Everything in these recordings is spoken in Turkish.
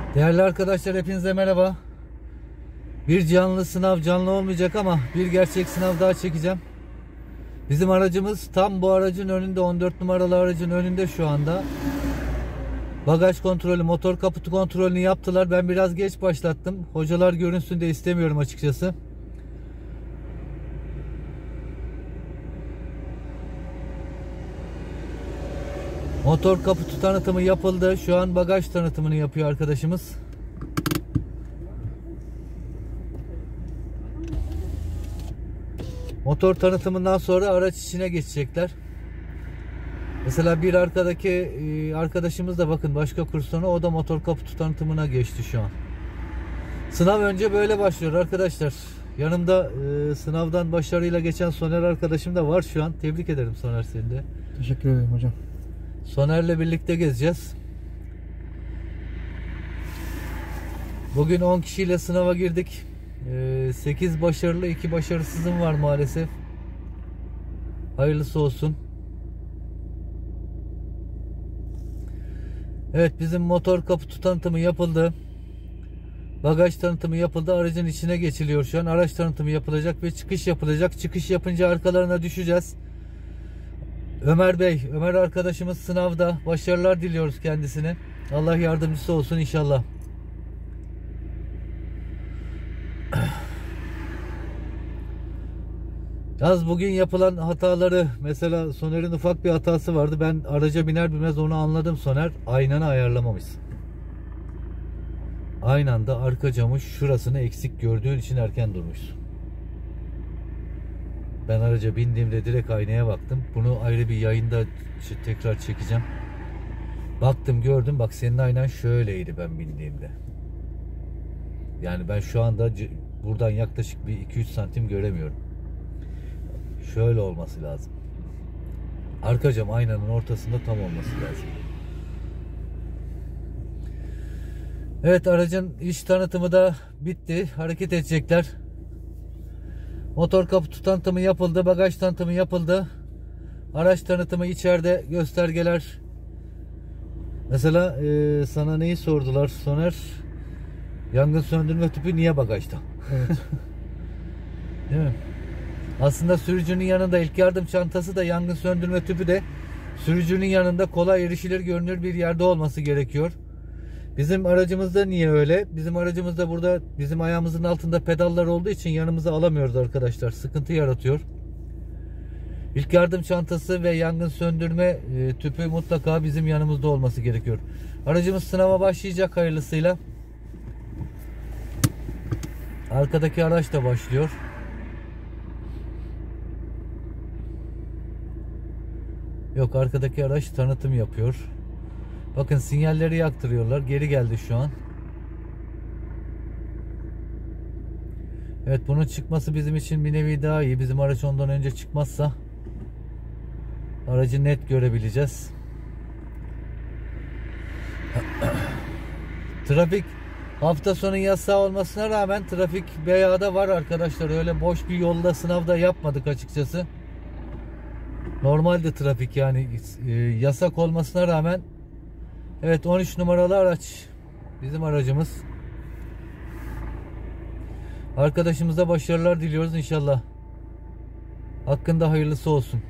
Değerli arkadaşlar, hepinize merhaba. Bir canlı sınav, canlı olmayacak ama bir gerçek sınav daha çekeceğim. Bizim aracımız tam bu aracın önünde, 14 numaralı aracın önünde şu anda. Bagaj kontrolü, motor kaputu kontrolünü yaptılar. Ben biraz geç başlattım. Hocalar görünsün de istemiyorum açıkçası. Motor kaputu tanıtımı yapıldı. Şu an bagaj tanıtımını yapıyor arkadaşımız. Motor tanıtımından sonra araç içine geçecekler. Mesela bir arkadaki arkadaşımız da bakın başka kursuna, o da motor kaputu tanıtımına geçti şu an. Sınav önce böyle başlıyor arkadaşlar. Yanımda sınavdan başarıyla geçen Soner arkadaşım da var şu an. Tebrik ederim Soner, seni de. Teşekkür ederim hocam. Soner'le birlikte gezeceğiz. Bugün 10 kişiyle sınava girdik. 8 başarılı, 2 başarısızım var maalesef. Hayırlısı olsun. Evet, bizim motor kaputu tanıtımı yapıldı. Bagaj tanıtımı yapıldı. Aracın içine geçiliyor şu an. Araç tanıtımı yapılacak ve çıkış yapılacak. Çıkış yapınca arkalarına düşeceğiz. Ömer Bey, Ömer arkadaşımız sınavda. Başarılar diliyoruz kendisine. Allah yardımcısı olsun inşallah. Yalnız bugün yapılan hataları, mesela Soner'in ufak bir hatası vardı. Ben araca biner binmez onu anladım Soner. Aynanı ayarlamamışsın. Aynı anda arka camı şurasını eksik gördüğün için erken durmuşsun. Ben araca bindiğimde direkt aynaya baktım. Bunu ayrı bir yayında tekrar çekeceğim. Baktım, gördüm, bak senin aynan şöyleydi ben bindiğimde. Yani ben şu anda buradan yaklaşık bir 2-3 santim göremiyorum. Şöyle olması lazım. Arka cam aynanın ortasında tam olması lazım. Evet, aracın iç tanıtımı da bitti. Hareket edecekler. Motor kaputu tanıtımı yapıldı. Bagaj tanıtımı yapıldı. Araç tanıtımı içeride, göstergeler. Mesela sana neyi sordular Soner? Yangın söndürme tüpü niye bagajda? Evet. Değil mi? Aslında sürücünün yanında ilk yardım çantası da, yangın söndürme tüpü de sürücünün yanında kolay erişilir, görünür bir yerde olması gerekiyor. Bizim aracımızda niye öyle? Bizim aracımızda burada bizim ayağımızın altında pedallar olduğu için yanımıza alamıyoruz arkadaşlar. Sıkıntı yaratıyor. İlk yardım çantası ve yangın söndürme tüpü mutlaka bizim yanımızda olması gerekiyor. Aracımız sınava başlayacak hayırlısıyla. Arkadaki araç da başlıyor. Yok, arkadaki araç tanıtım yapıyor. Bakın sinyalleri yaktırıyorlar. Geri geldi şu an. Evet, bunun çıkması bizim için bir nevi daha iyi. Bizim araç ondan önce çıkmazsa aracı net görebileceğiz. Trafik hafta sonu yasağı olmasına rağmen trafik bayağı da var arkadaşlar. Öyle boş bir yolda sınavda yapmadık açıkçası. Normalde trafik, yani yasak olmasına rağmen. Evet, 13 numaralı araç bizim aracımız. Arkadaşımıza başarılar diliyoruz inşallah. Hakkında hayırlısı olsun.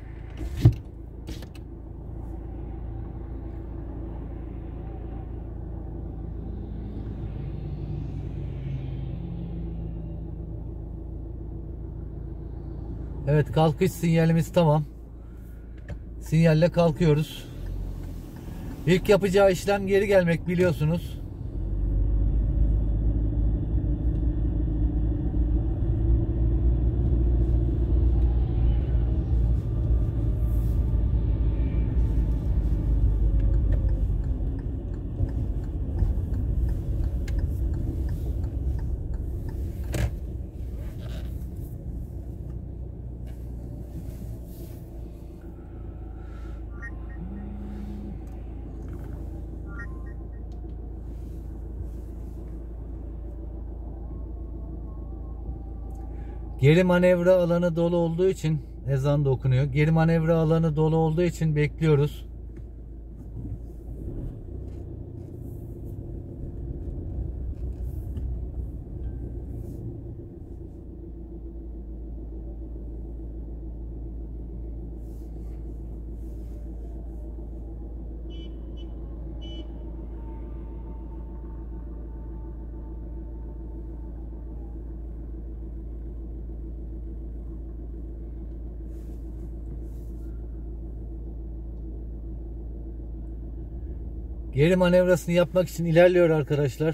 Evet, kalkış sinyalimiz tamam. Sinyalle kalkıyoruz. İlk yapacağı işlem geri gelmek, biliyorsunuz. Geri manevra alanı dolu olduğu için ezan da okunuyor. Geri manevra alanı dolu olduğu için bekliyoruz. Geri manevrasını yapmak için ilerliyor arkadaşlar.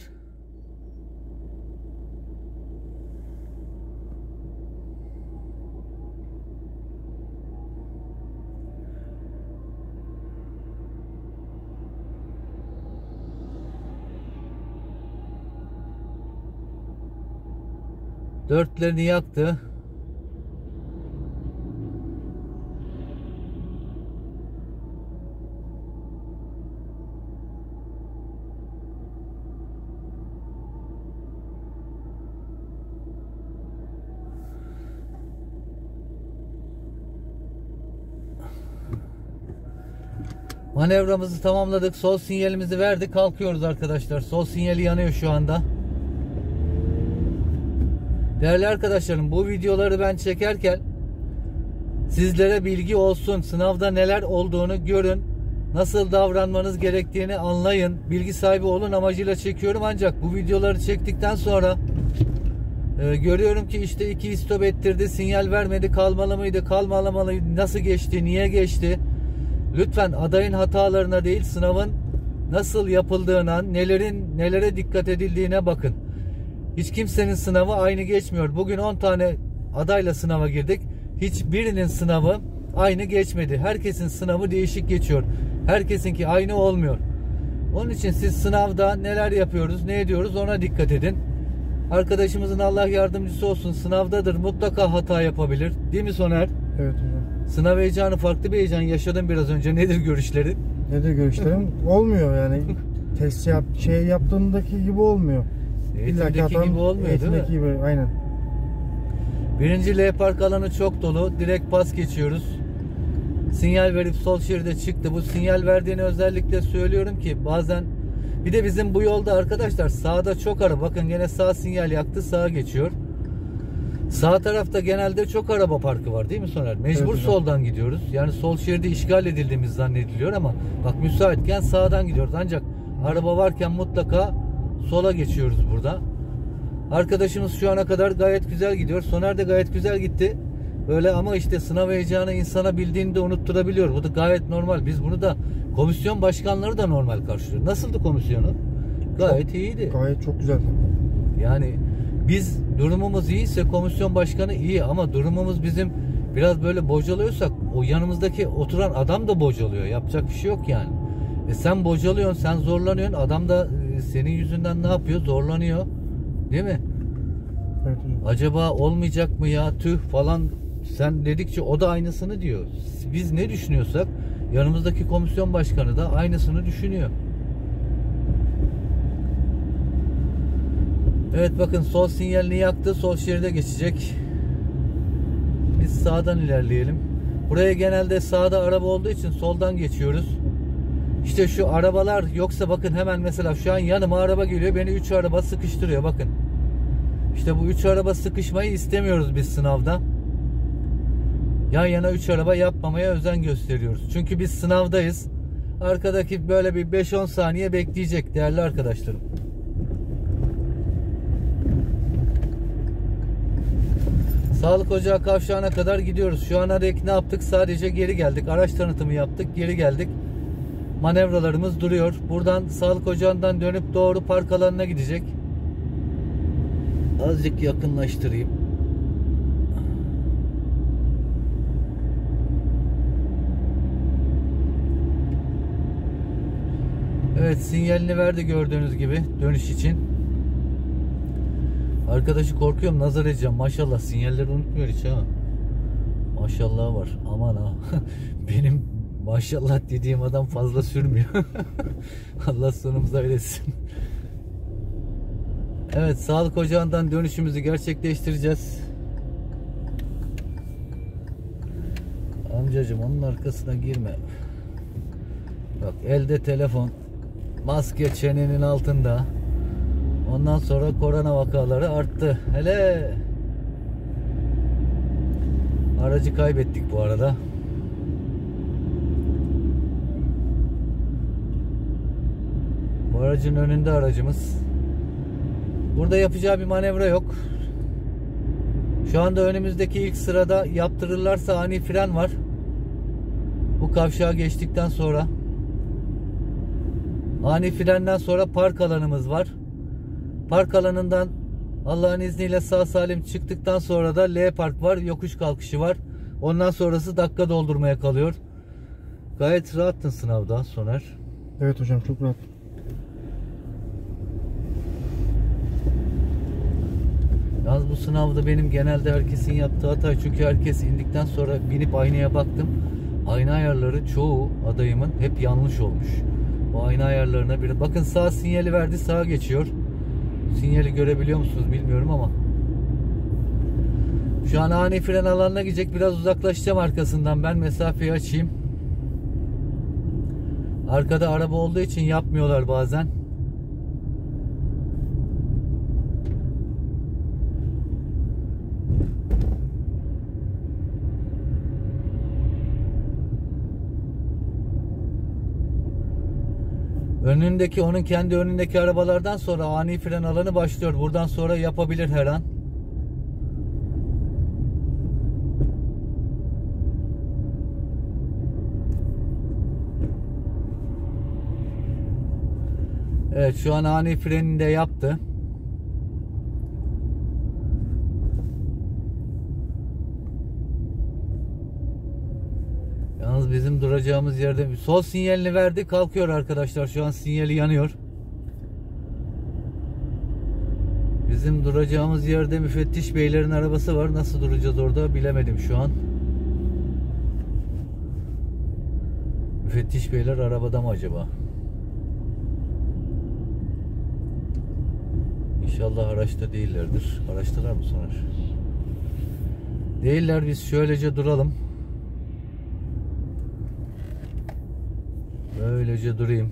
Dörtlerini yaktı. Manevramızı tamamladık. Sol sinyalimizi verdik. Kalkıyoruz arkadaşlar. Sol sinyali yanıyor şu anda. Değerli arkadaşlarım, bu videoları ben çekerken sizlere bilgi olsun. Sınavda neler olduğunu görün. Nasıl davranmanız gerektiğini anlayın. Bilgi sahibi olun amacıyla çekiyorum. Ancak bu videoları çektikten sonra görüyorum ki işte 2 stop ettirdi. Sinyal vermedi. Kalmalı mıydı? Kalmamalıydı. Nasıl geçti? Niye geçti? Lütfen adayın hatalarına değil, sınavın nasıl yapıldığına, nelere dikkat edildiğine bakın. Hiç kimsenin sınavı aynı geçmiyor. Bugün 10 tane adayla sınava girdik. Hiçbirinin sınavı aynı geçmedi. Herkesin sınavı değişik geçiyor. Herkesinki aynı olmuyor. Onun için siz sınavda neler yapıyoruz, ne ediyoruz ona dikkat edin. Arkadaşımızın Allah yardımcısı olsun. Sınavdadır, mutlaka hata yapabilir. Değil mi Soner? Evet hocam. Sınav heyecanı, farklı bir heyecan yaşadım biraz önce. Nedir görüşlerin? Nedir görüşlerim? Olmuyor yani. Test yaptığındaki gibi olmuyor. Eğitimdeki gibi olmuyor değil mi? Gibi, aynen. Birinci L park alanı çok dolu. Direkt pas geçiyoruz. Sinyal verip sol şeride çıktı. Bu sinyal verdiğini özellikle söylüyorum ki bazen, bir de bizim bu yolda arkadaşlar sağda çok araba. Bakın gene sağ sinyal yaktı, sağa geçiyor. Sağ tarafta genelde çok araba parkı var değil mi Soner? Mecbur evet, soldan gidiyoruz. Yani sol şeridi işgal edildiğimiz zannediliyor ama bak müsaitken sağdan gidiyoruz. Ancak araba varken mutlaka sola geçiyoruz burada. Arkadaşımız şu ana kadar gayet güzel gidiyor. Soner de gayet güzel gitti. Böyle ama işte sınav heyecanı insana bildiğini de unutturabiliyor. Bu da gayet normal. Biz bunu da, komisyon başkanları da normal karşılıyor. Nasıldı komisyonu? Gayet iyiydi. Gayet çok güzeldi. Yani biz durumumuz iyiyse komisyon başkanı iyi, ama durumumuz bizim biraz böyle bocalıyorsak o yanımızdaki oturan adam da bocalıyor. Yapacak bir şey yok yani. Sen bocalıyorsun, sen zorlanıyorsun. Adam da senin yüzünden ne yapıyor? Zorlanıyor. Değil mi? Evet. Acaba olmayacak mı ya, tüh falan, sen dedikçe o da aynısını diyor. Biz ne düşünüyorsak yanımızdaki komisyon başkanı da aynısını düşünüyor. Evet bakın sol sinyalini yaktı. Sol şeride geçecek. Biz sağdan ilerleyelim. Buraya genelde sağda araba olduğu için soldan geçiyoruz. İşte şu arabalar yoksa bakın hemen mesela şu an yanıma araba geliyor. Beni 3 araba sıkıştırıyor bakın. İşte bu 3 araba sıkışmayı istemiyoruz biz sınavda. Yan yana 3 araba yapmamaya özen gösteriyoruz. Çünkü biz sınavdayız. Arkadaki böyle bir 5-10 saniye bekleyecek değerli arkadaşlarım. Sağlık Ocağı kavşağına kadar gidiyoruz. Şu ana dek ne yaptık? Sadece geri geldik. Araç tanıtımı yaptık. Geri geldik. Manevralarımız duruyor. Buradan Sağlık Ocağı'ndan dönüp doğru park alanına gidecek. Azıcık yakınlaştırayım. Evet, sinyalini verdi gördüğünüz gibi dönüş için. Arkadaşı korkuyorum, nazar edeceğim. Maşallah sinyalleri unutmuyor hiç ha. Maşallah var. Aman ha. Benim maşallah dediğim adam fazla sürmüyor. Allah sonumuzu hayretsin. Evet, Sağlık Ocağı'ndan dönüşümüzü gerçekleştireceğiz. Amcacığım onun arkasına girme. Bak elde telefon, maske çenenin altında. Ondan sonra korona vakaları arttı. Hele aracı kaybettik bu arada. Bu aracın önünde aracımız. Burada yapacağı bir manevra yok. Şu anda önümüzdeki ilk sırada yaptırırlarsa ani fren var. Bu kavşağı geçtikten sonra. Ani frenden sonra park alanımız var. Park alanından Allah'ın izniyle sağ salim çıktıktan sonra da L park var. Yokuş kalkışı var. Ondan sonrası dakika doldurmaya kalıyor. Gayet rahattın sınavda Soner. Evet hocam, çok rahat. Yalnız bu sınavda benim genelde herkesin yaptığı hata, çünkü herkes indikten sonra binip aynaya baktım. Ayna ayarları çoğu adayımın hep yanlış olmuş. O ayna ayarlarına bir bakın, sağ sinyali verdi, sağa geçiyor. Sinyali görebiliyor musunuz bilmiyorum ama. Şu an ani fren alanına gidecek, biraz uzaklaşacağım arkasından, ben mesafeyi açayım. Arkada araba olduğu için yapmıyorlar bazen. Önündeki, onun kendi önündeki arabalardan sonra ani fren alanı başlıyor. Buradan sonra yapabilir her an. Evet, şu an ani frenini de yaptı. Yalnız bizim duracağımız yerde sol sinyalini verdi, kalkıyor arkadaşlar. Şu an sinyali yanıyor. Bizim duracağımız yerde müfettiş beylerin arabası var. Nasıl duracağız orada bilemedim şu an. Müfettiş beyler arabada mı acaba? İnşallah araçta değillerdir. Araçtalar mı Soner? Değiller, biz şöylece duralım. Böylece durayım.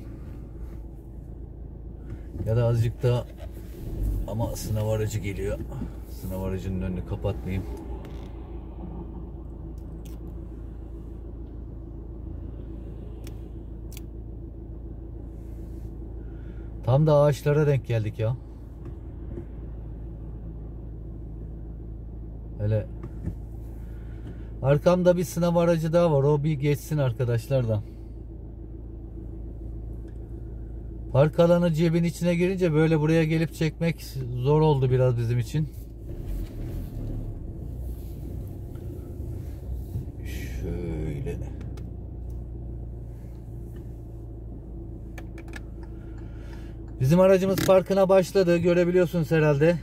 Ya da azıcık daha, ama sınav aracı geliyor. Sınav aracının önünü kapatmayayım. Tam da ağaçlara denk geldik ya. Hele arkamda bir sınav aracı daha var. O bir geçsin arkadaşlar da. Park alanı cebin içine girince böyle buraya gelip çekmek zor oldu biraz bizim için. Şöyle. Bizim aracımız parkına başladı. Görebiliyorsunuz herhalde.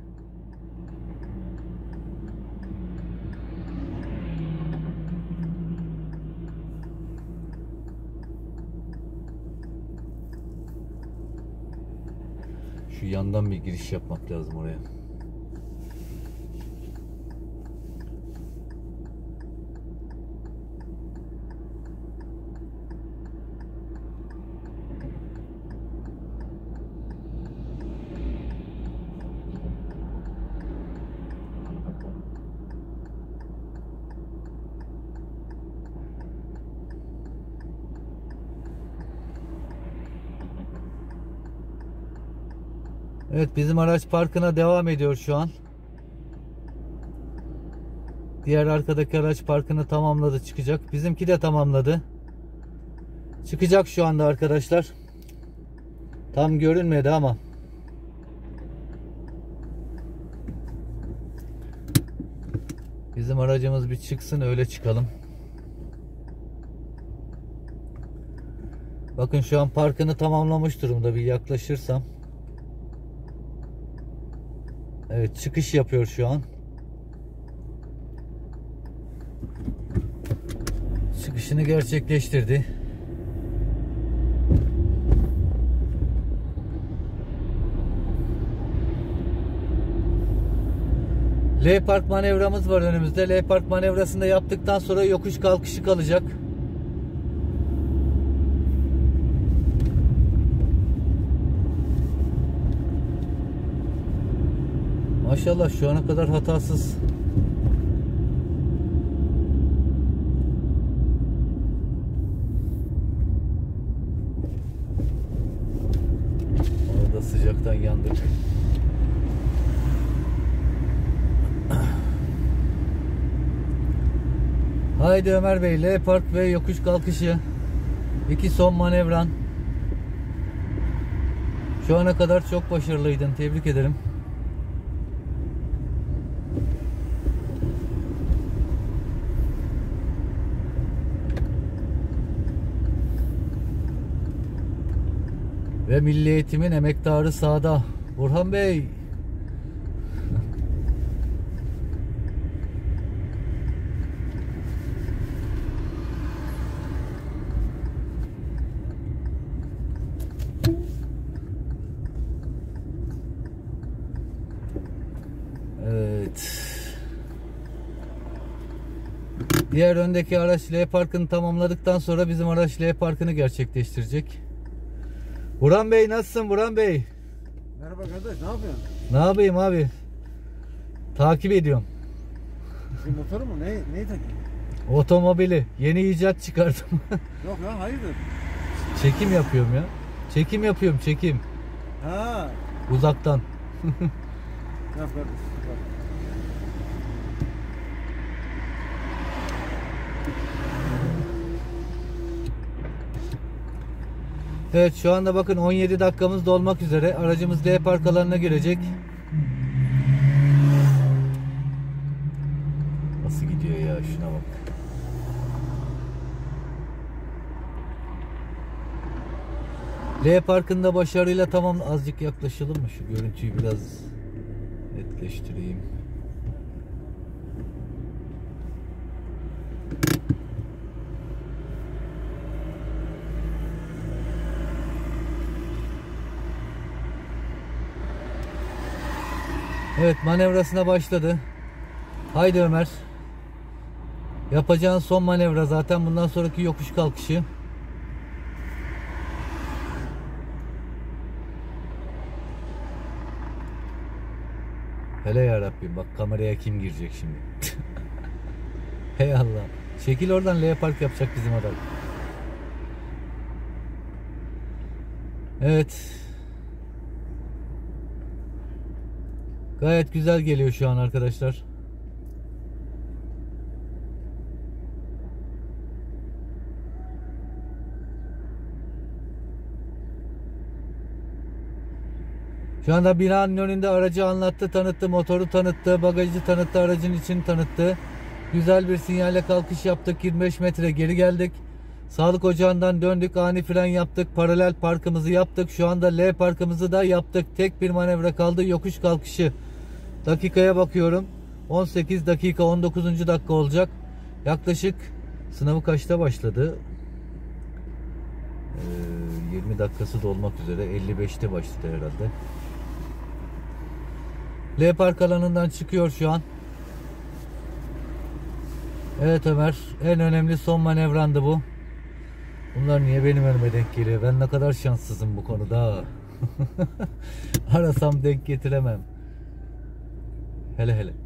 Şu yandan bir giriş yapmak lazım oraya. Evet, bizim araç parkına devam ediyor şu an. Diğer arkadaki araç parkını tamamladı, çıkacak. Bizimki de tamamladı. Çıkacak şu anda arkadaşlar. Tam görünmedi ama. Bizim aracımız bir çıksın, öyle çıkalım. Bakın şu an parkını tamamlamış durumda, bir yaklaşırsam. Evet, çıkış yapıyor şu an. Çıkışını gerçekleştirdi. L park manevramız var önümüzde. L park manevrasını da yaptıktan sonra yokuş kalkışı kalacak. Maşallah şu ana kadar hatasız. Orada sıcaktan yandık. Haydi Ömer Bey, L park ve yokuş kalkışı. 2 son manevran. Şu ana kadar çok başarılıydın. Tebrik ederim. Ve Milli Eğitim'in emektarı sahada. Burhan Bey. Evet. Diğer öndeki araç L parkını tamamladıktan sonra bizim araç L parkını gerçekleştirecek. Burhan Bey nasılsın Burhan Bey? Merhaba kardeş, ne yapıyorsun? Ne yapayım abi? Takip ediyorum. Bir motoru mu? Neyi takayım? Otomobili. Yeni icat çıkardım. Yok ya, hayırdır? Çekim yapıyorum ya. Çekim yapıyorum, çekim. Ha. Uzaktan. Yap kardeş. Yap. Evet şu anda bakın 17 dakikamız dolmak üzere. Aracımız L park alanına girecek. Nasıl gidiyor ya, şuna bak. L parkında başarıyla tamam. Azıcık yaklaşalım mı? Şu görüntüyü biraz netleştireyim. Evet, manevrasına başladı. Haydi Ömer. Yapacağın son manevra zaten, bundan sonraki yokuş kalkışı. Hele yarabbim, bak kameraya kim girecek şimdi? Hey Allah. Çekil oradan, L park yapacak bizim adam. Evet. Gayet güzel geliyor şu an arkadaşlar. Şu anda binanın önünde aracı anlattı, tanıttı, motoru tanıttı, bagajı tanıttı, aracın içini tanıttı. Güzel bir sinyalle kalkış yaptık. 25 metre geri geldik. Sağlık ocağından döndük. Ani fren yaptık. Paralel parkımızı yaptık. Şu anda L parkımızı da yaptık. Tek bir manevra kaldı. Yokuş kalkışı. Dakikaya bakıyorum. 18 dakika, 19. dakika olacak. Yaklaşık sınavı kaçta başladı? 20 dakikası dolmak üzere. 55'te başladı herhalde. L park alanından çıkıyor şu an. Evet Ömer, en önemli son manevrandı bu. Bunlar niye benim önüme denk geliyor? Ben ne kadar şanssızım bu konuda. Arasam denk getiremem. Hele hele.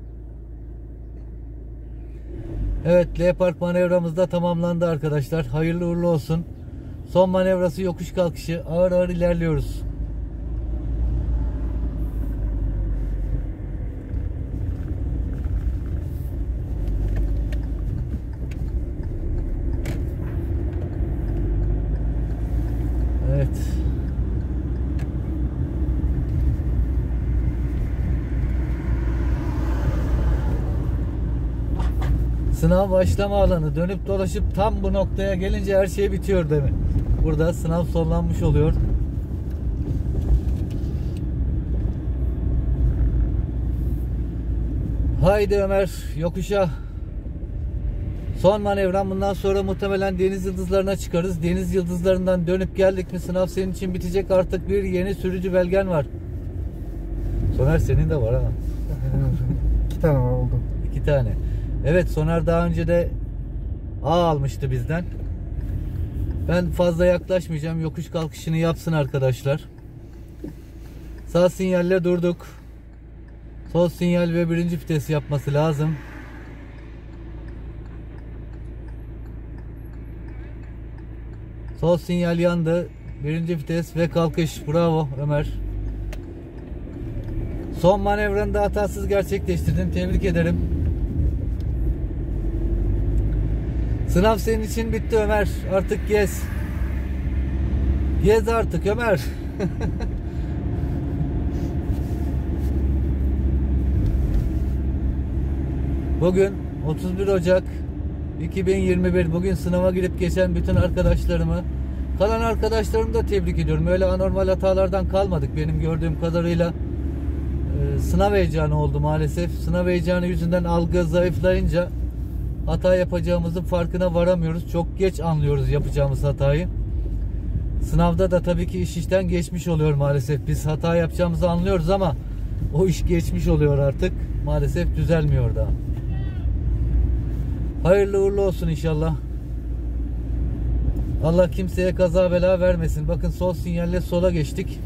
Evet, L park manevramız da tamamlandı arkadaşlar. Hayırlı uğurlu olsun. Son manevrası yokuş kalkışı. Ağır ağır ilerliyoruz. Evet. Sınav başlama alanı. Dönüp dolaşıp tam bu noktaya gelince her şey bitiyor değil mi? Burada sınav sonlanmış oluyor. Haydi Ömer, yokuşa. Son manevram. Bundan sonra muhtemelen deniz yıldızlarına çıkarız. Deniz yıldızlarından dönüp geldik mi sınav senin için bitecek. Artık bir yeni sürücü belgen var. Soner, senin de var ha. 2 tane var, oldu. 2 tane. Evet, Soner daha önce de A almıştı bizden. Ben fazla yaklaşmayacağım. Yokuş kalkışını yapsın arkadaşlar. Sağ sinyalle durduk. Sol sinyal ve birinci vites yapması lazım. Sol sinyal yandı. Birinci vites ve kalkış. Bravo Ömer. Son manevranı da hatasız gerçekleştirdin. Tebrik ederim. Sınav senin için bitti Ömer. Artık gez. Gez artık Ömer. Bugün 31 Ocak 2021. Bugün sınava girip geçen bütün arkadaşlarımı, kalan arkadaşlarımı da tebrik ediyorum. Öyle anormal hatalardan kalmadık benim gördüğüm kadarıyla. Sınav heyecanı oldu maalesef. Sınav heyecanı yüzünden algı zayıflayınca hata yapacağımızın farkına varamıyoruz. Çok geç anlıyoruz yapacağımız hatayı. Sınavda da tabii ki iş işten geçmiş oluyor maalesef. Biz hata yapacağımızı anlıyoruz ama o iş geçmiş oluyor artık. Maalesef düzelmiyor da. Hayırlı uğurlu olsun inşallah. Allah kimseye kaza bela vermesin. Bakın sol sinyalle sola geçtik.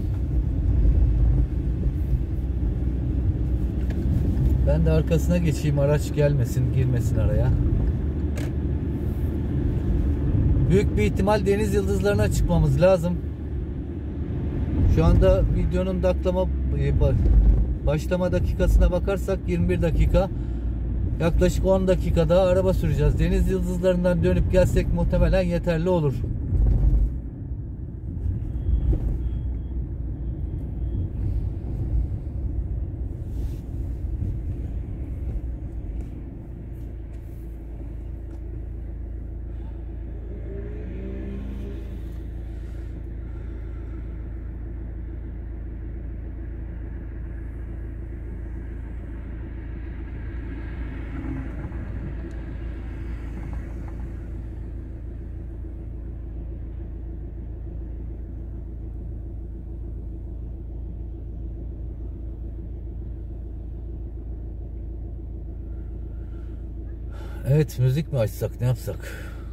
Ben de arkasına geçeyim, araç gelmesin, girmesin araya. Büyük bir ihtimal deniz yıldızlarına çıkmamız lazım. Şu anda videonun başlama dakikasına bakarsak 21 dakika. Yaklaşık 10 dakika daha araba süreceğiz. Deniz yıldızlarından dönüp gelsek muhtemelen yeterli olur. Evet, müzik mi açsak, ne yapsak?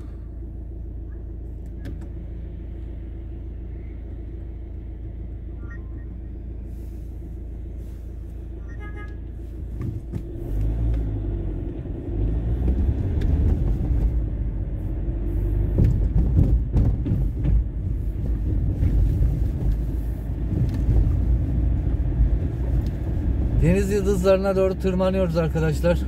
Deniz yıldızlarına doğru tırmanıyoruz arkadaşlar.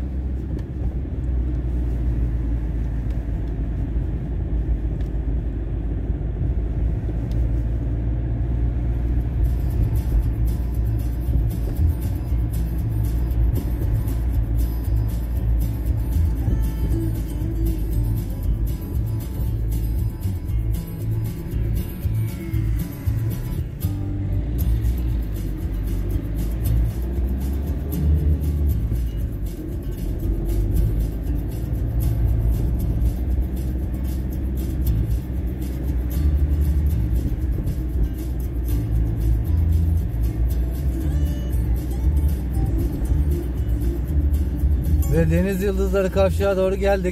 Ve deniz yıldızları kavşağa doğru geldik.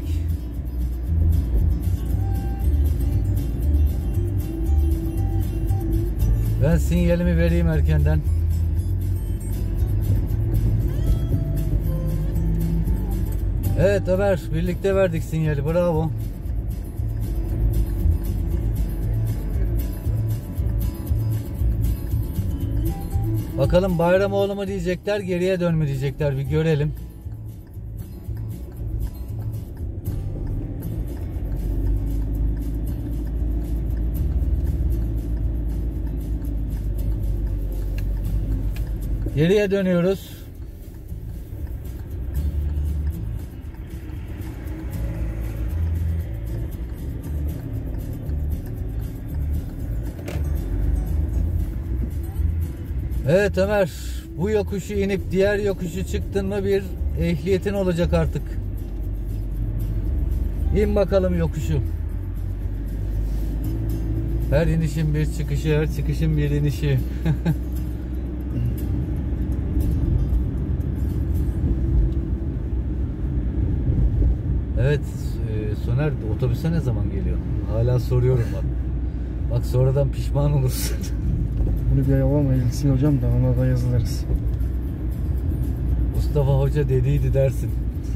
Ben sinyalimi vereyim erkenden. Evet Ömer, birlikte verdik sinyali, bravo. Bakalım Bayramoğlu mu diyecekler, geriye dön mü diyecekler, bir görelim. Geriye dönüyoruz. Evet Ömer, bu yokuşu inip diğer yokuşu çıktın mı bir ehliyetin olacak artık. İn bakalım yokuşu. Her inişin bir çıkışı, her çıkışın bir inişi. Evet, Soner, otobüse ne zaman geliyor? Hala soruyorum bak. Bak sonradan pişman olursun. Bunu bir ayağıma ilgisi hocam da ona da yazılırız. Mustafa Hoca dediydi dersin.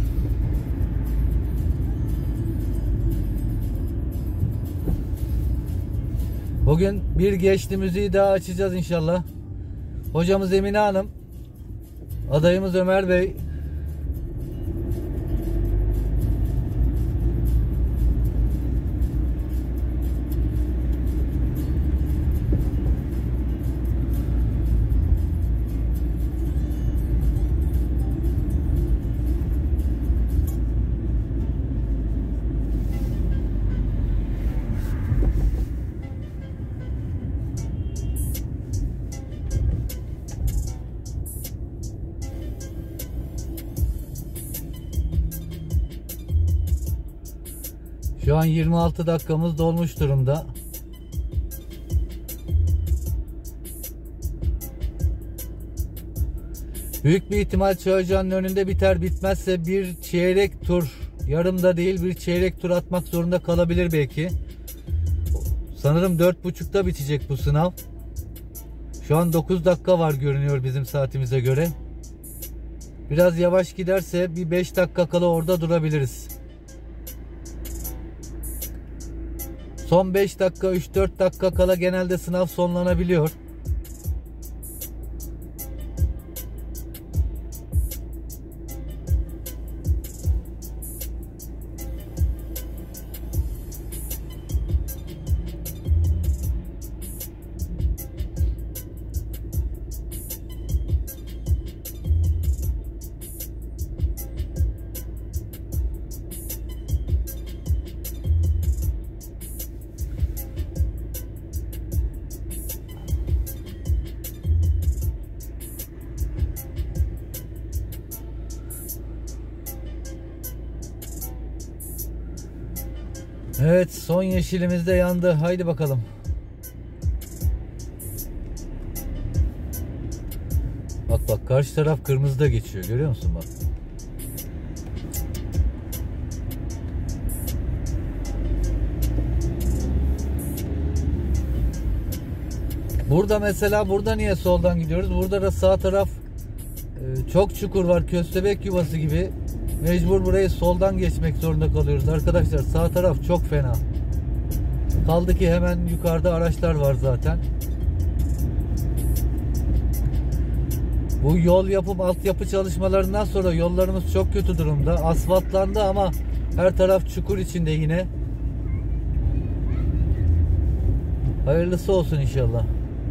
Bugün bir geçti müziği daha açacağız inşallah. Hocamız Emine Hanım, adayımız Ömer Bey. Şu an 26 dakikamız dolmuş durumda. Büyük bir ihtimal Çağırcan'ın önünde biter, bitmezse bir çeyrek tur, yarım da değil bir çeyrek tur atmak zorunda kalabilir belki. Sanırım 4.30'da bitecek bu sınav. Şu an 9 dakika var görünüyor bizim saatimize göre. Biraz yavaş giderse bir 5 dakika kala orada durabiliriz. Son 5 dakika 3-4 dakika kala genelde sınav sonlanabiliyor. Evet, son yeşilimiz de yandı. Haydi bakalım. Bak bak, karşı taraf kırmızıda geçiyor. Görüyor musun bak. Burada mesela, burada niye soldan gidiyoruz? Burada da sağ taraf çok çukur var. Köstebek yuvası gibi. Mecbur burayı soldan geçmek zorunda kalıyoruz arkadaşlar. Sağ taraf çok fena. Kaldı ki hemen yukarıda araçlar var zaten. Bu yol yapım, altyapı çalışmalarından sonra yollarımız çok kötü durumda. Asfaltlandı ama her taraf çukur içinde yine. Hayırlısı olsun inşallah.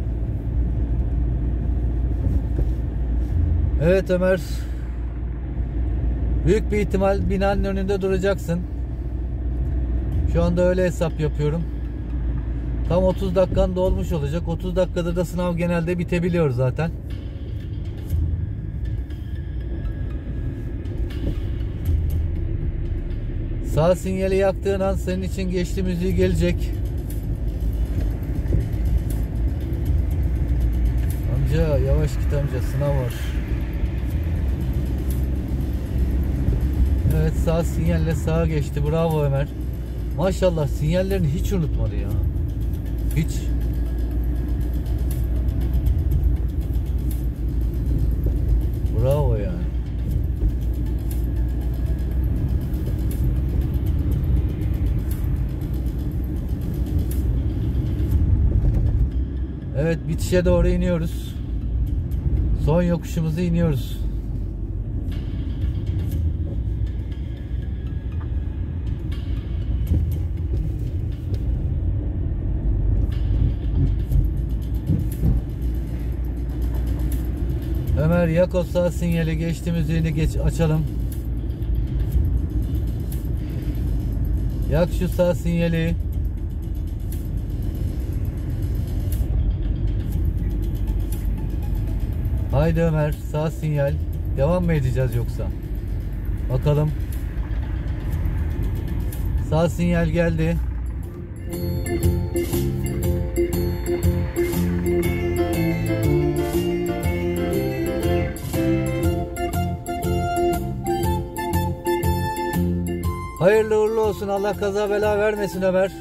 Evet Ömer. Büyük bir ihtimal binanın önünde duracaksın. Şu anda öyle hesap yapıyorum. Tam 30 dakikan dolmuş olacak. 30 dakikada da sınav genelde bitebiliyor zaten. Sağ sinyali yaktığın an senin için geçti müziği gelecek. Amca yavaş git amca, sınav var. Evet, sağ sinyalle sağa geçti. Bravo Ömer. Maşallah, sinyallerini hiç unutmadı ya. Hiç. Bravo yani. Evet, bitişe doğru iniyoruz. Son yokuşumuzu iniyoruz. Ömer yak o sağ sinyali, geçti müziğini geç, açalım. Yak şu sağ sinyali. Haydi Ömer, sağ sinyal. Devam mı edeceğiz yoksa? Bakalım. Sağ sinyal geldi. Hayırlı uğurlu olsun. Allah kaza bela vermesin Ömer.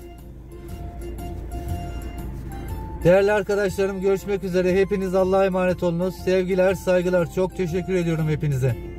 Değerli arkadaşlarım, görüşmek üzere. Hepiniz Allah'a emanet olunuz. Sevgiler, saygılar. Çok teşekkür ediyorum hepinize.